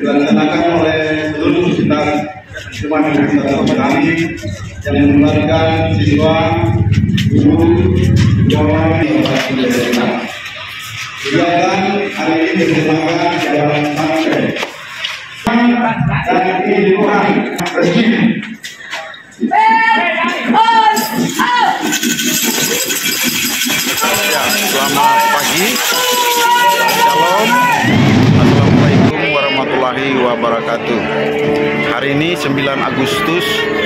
dilaksanakan oleh seluruh universitas SMA Negeri 1 Sentani yang melibatkan siswa, guru, pegawai, dan kegiatan hari ini bertemakan jalan santai dan kehidupan bersih. Ya, selamat pagi, shalom, assalamualaikum warahmatullahi wabarakatuh. Hari ini 9 Agustus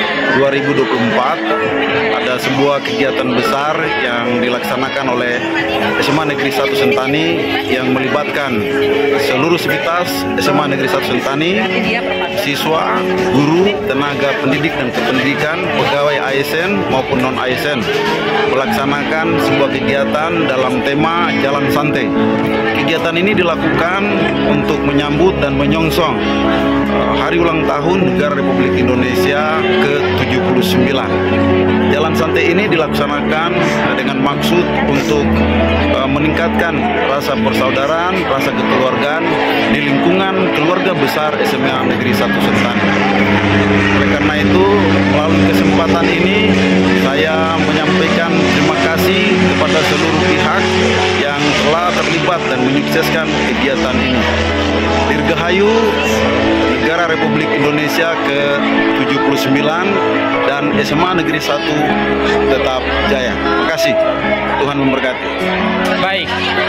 2024 ada sebuah kegiatan besar yang dilaksanakan oleh SMA Negeri 1 Sentani yang melibatkan seluruh sivitas SMA Negeri 1 Sentani, siswa, guru, tenaga pendidik dan kependidikan, pegawai ASN maupun non-ASN melaksanakan sebuah kegiatan dalam tema Jalan Santai. Kegiatan ini dilakukan untuk menyambut dan menyongsong hari ulang tahun Negara Republik Indonesia ke-79. Jalan Santai ini dilaksanakan dengan maksud untuk meningkatkan rasa persaudaraan, rasa kekeluargaan di lingkungan keluarga besar SMA Negeri 1 Sentani. Oleh karena itu, melalui kesempatan ini saya menyampaikan terima kasih kepada seluruh pihak yang telah terlibat dan menyukseskan kegiatan ini. Dirgahayu Negara Republik Indonesia ke-79 dan SMA Negeri 1 tetap jaya. Terima kasih. Tuhan memberkati. Baik,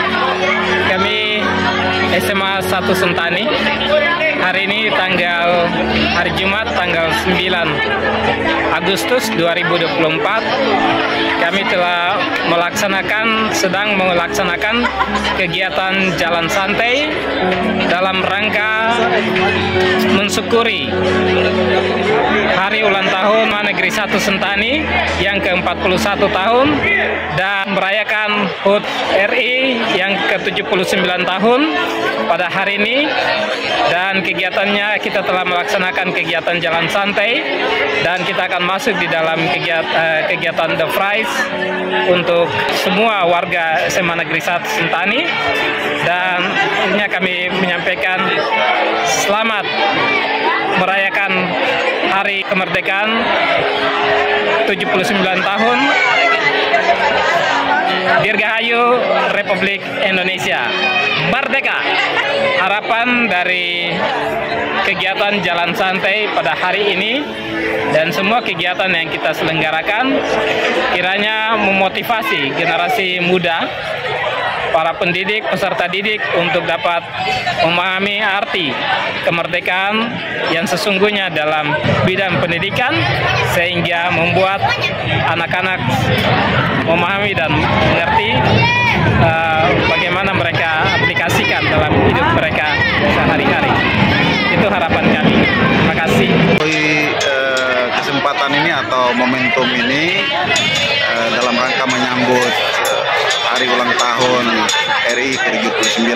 kami SMA 1 Sentani hari ini hari Jumat tanggal 9 Agustus 2024 kami telah sedang melaksanakan kegiatan Jalan Santai dalam rangka mensyukuri hari ulang tahun Negeri 1 Sentani yang ke-41 tahun dan merayakan HUT RI yang ke-79 tahun pada hari ini. Dan kegiatannya kita telah melaksanakan kegiatan Jalan Santai dan kita akan masuk di dalam kegiatan The Prize untuk semua warga SMA Negeri 1 Sentani. Dan akhirnya kami menyampaikan selamat merayakan Hari Kemerdekaan 79 tahun Dirgahayu Republik Indonesia Merdeka. Harapan dari kegiatan Jalan Santai pada hari ini dan semua kegiatan yang kita selenggarakan kiranya memotivasi generasi muda, para pendidik, peserta didik untuk dapat memahami arti kemerdekaan yang sesungguhnya dalam bidang pendidikan sehingga membuat anak-anak memahami dan mengerti bagaimana mereka aplikasikan dalam hidup mereka sehari-hari. Itu harapan kami. Terima kasih. Kesempatan ini atau momentum ini dalam rangka menyambut hari ulang tahun RI ke-79,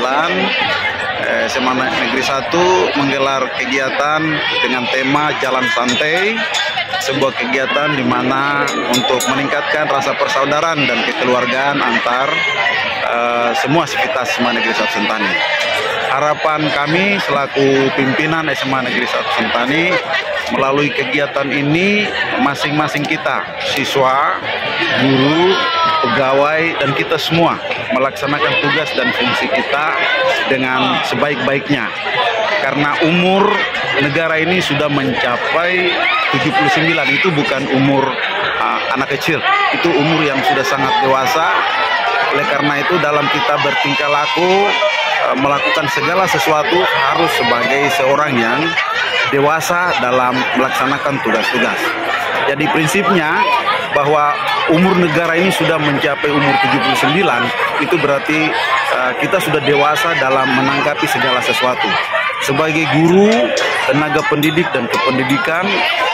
SMA Negeri 1 menggelar kegiatan dengan tema Jalan Santai, sebuah kegiatan di mana untuk meningkatkan rasa persaudaraan dan kekeluargaan antar semua sivitas SMA Negeri 1 Sentani. Harapan kami selaku pimpinan SMA Negeri 1 Sentani, melalui kegiatan ini masing-masing kita, siswa, guru, pegawai, dan kita semua melaksanakan tugas dan fungsi kita dengan sebaik-baiknya. Karena umur negara ini sudah mencapai 79, itu bukan umur anak kecil, itu umur yang sudah sangat dewasa. Oleh karena itu dalam kita bertingkah laku, melakukan segala sesuatu harus sebagai seorang yang dewasa dalam melaksanakan tugas-tugas. Jadi prinsipnya bahwa umur negara ini sudah mencapai umur 79, itu berarti kita sudah dewasa dalam menanggapi segala sesuatu. Sebagai guru, tenaga pendidik dan kependidikan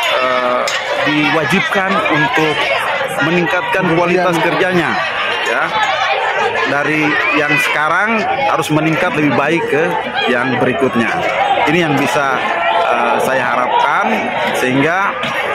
diwajibkan untuk meningkatkan kualitas kerjanya, ya. Dari yang sekarang harus meningkat lebih baik ke yang berikutnya. Ini yang bisa saya harapkan, sehingga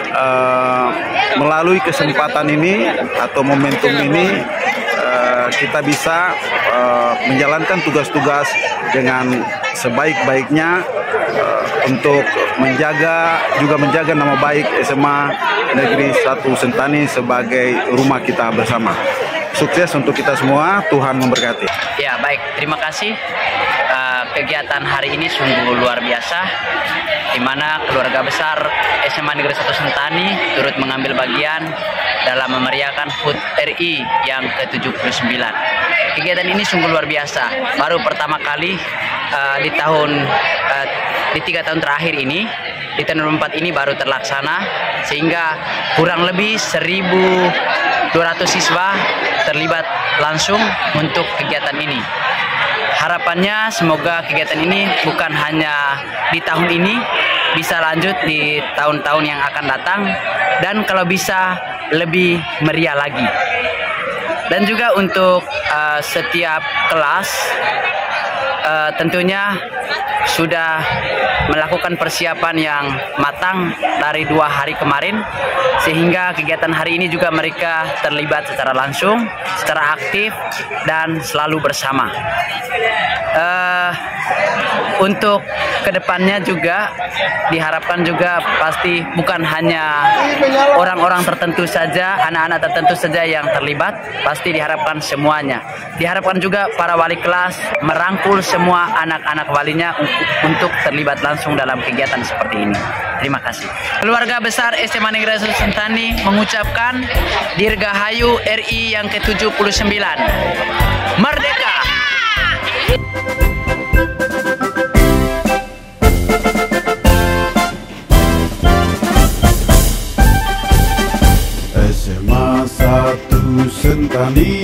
melalui kesempatan ini atau momentum ini kita bisa menjalankan tugas-tugas dengan sebaik-baiknya untuk menjaga nama baik SMA Negeri 1 Sentani sebagai rumah kita bersama. Sukses untuk kita semua, Tuhan memberkati. Ya, baik, terima kasih. Kegiatan hari ini sungguh luar biasa, di mana keluarga besar SMA Negeri 1 Sentani turut mengambil bagian dalam memeriahkan HUT RI yang ke-79. Kegiatan ini sungguh luar biasa. Baru pertama kali di 3 tahun terakhir ini, di tahun 2024 ini baru terlaksana, sehingga kurang lebih 1.200 siswa terlibat langsung untuk kegiatan ini. Harapannya semoga kegiatan ini bukan hanya di tahun ini, bisa lanjut di tahun-tahun yang akan datang, dan kalau bisa lebih meriah lagi. Dan juga untuk setiap kelas tentunya sudah melakukan persiapan yang matang dari 2 hari kemarin, sehingga kegiatan hari ini juga mereka terlibat secara langsung, secara aktif, dan selalu bersama. Untuk kedepannya juga diharapkan juga pasti bukan hanya orang-orang tertentu saja, anak-anak tertentu saja yang terlibat, pasti diharapkan semuanya. Diharapkan juga para wali kelas merangkul semua anak-anak walinya untuk terlibat langsung dalam kegiatan seperti ini. Terima kasih. Keluarga besar SMA Negeri 1 Sentani mengucapkan Dirgahayu RI yang ke-79. Merdeka! SMA 1 Sentani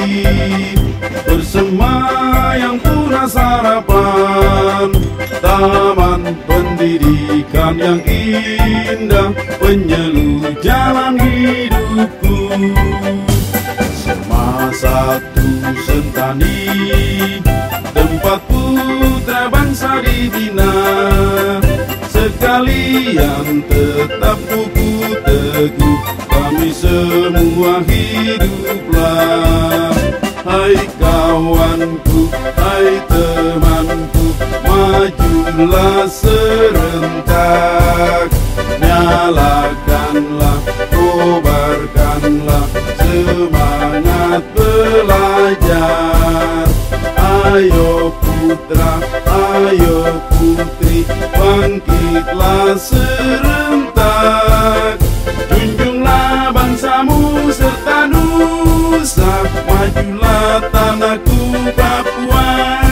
bersemayam tunas harapan, taman pendidikan yang indah, penyelu jalan hidupku. SMA 1 Sentani, tempat putra bangsa dibina, sekalian tetap kuku teguh, kami semua hiduplah. Hai kawanku, hai temanku, majulah serentak, nyalakanlah, kobarkanlah semangat belajar. Ayo putra, ayo putri, bangkitlah serentak, junjunglah bangsamu serta nusa, majulah tanahku Papua.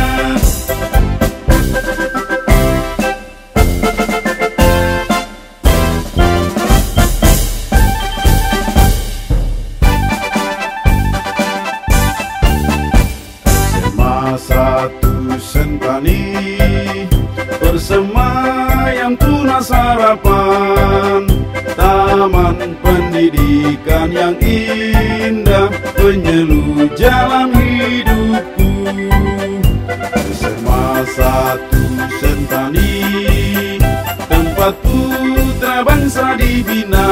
SMA 1 Sentani bersemayam tunas harapan, taman pendidikan yang indah, penyelu jalan hidupku. SMA 1 Sentani, tempat putra bangsa dibina,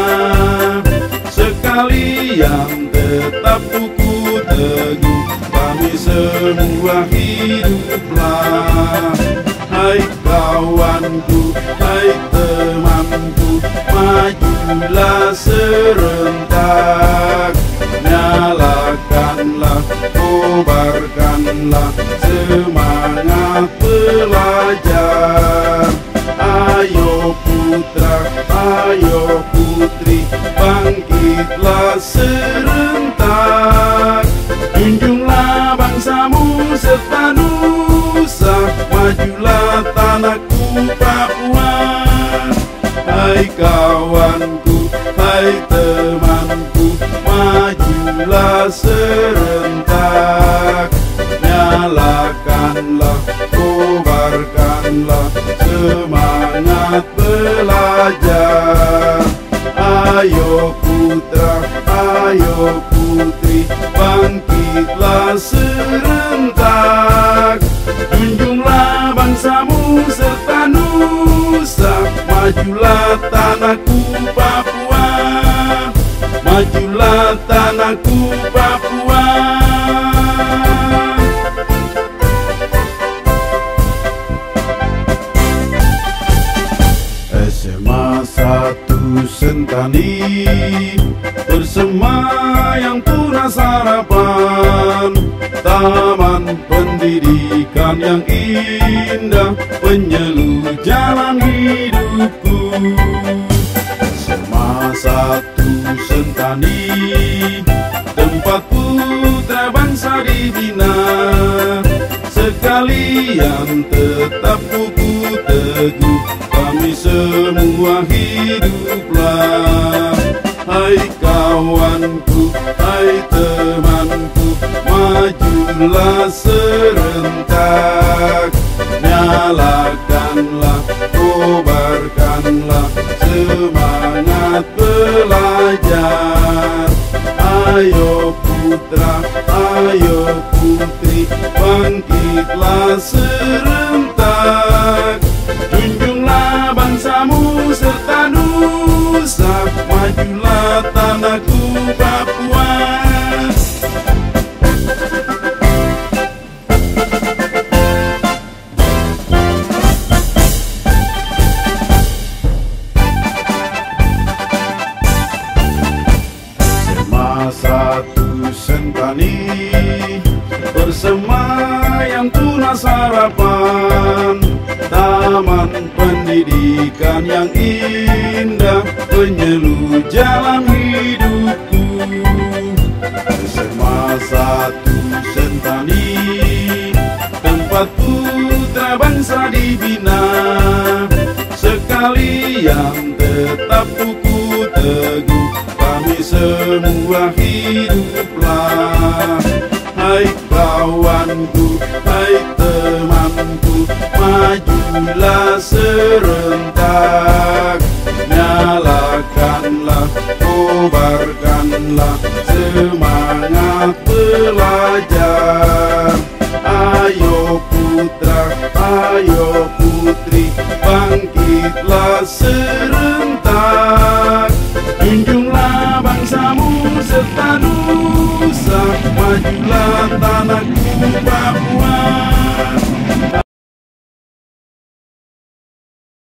sekalian tetap kuku teguh, kami semua hiduplah. Hai kawanku, hai temanku, majulah serentak, nyalakanlah, kobarkanlah semangat belajar. Ayo putra, ayo putri, bangkitlah serentak, junjunglah bangsamu serta nusa, majulah tanahku Papua. Hai kawanku, hai temanku, majulah serentak, nyalakanlah, kobarkanlah semangat belajar. Ayo putra, ayo putri, bangkitlah serentak, junjunglah bangsamu serta nusa, majulah tanahku Papua, majulah tanahku Papua. Sentani bersemayam tunas harapan, taman pendidikan yang indah penyelu jalan hidupku. Semasa Sentani tempat putra bangsa dibina, sekalian tetap kuku teguh kami semua hiduplah. Hai kawanku, hai temanku, majulah serentak, nyalakanlah, kobarkanlah semangat belajar. Ayo putra, ayo putri, bangkitlah serentak, junjunglah bangsamu serta nusa, majulah tanahku Papua. Satu Sentani bersemayam tunas harapan, taman pendidikan yang indah penyelu jalan hidupku. Semasa Sentani tempat putra bangsa dibina, sekalian tetap kuku teguh kami semua hiduplah. Hai kawanku, hai temanku, majulah serentak, nyalakanlah, kobarkanlah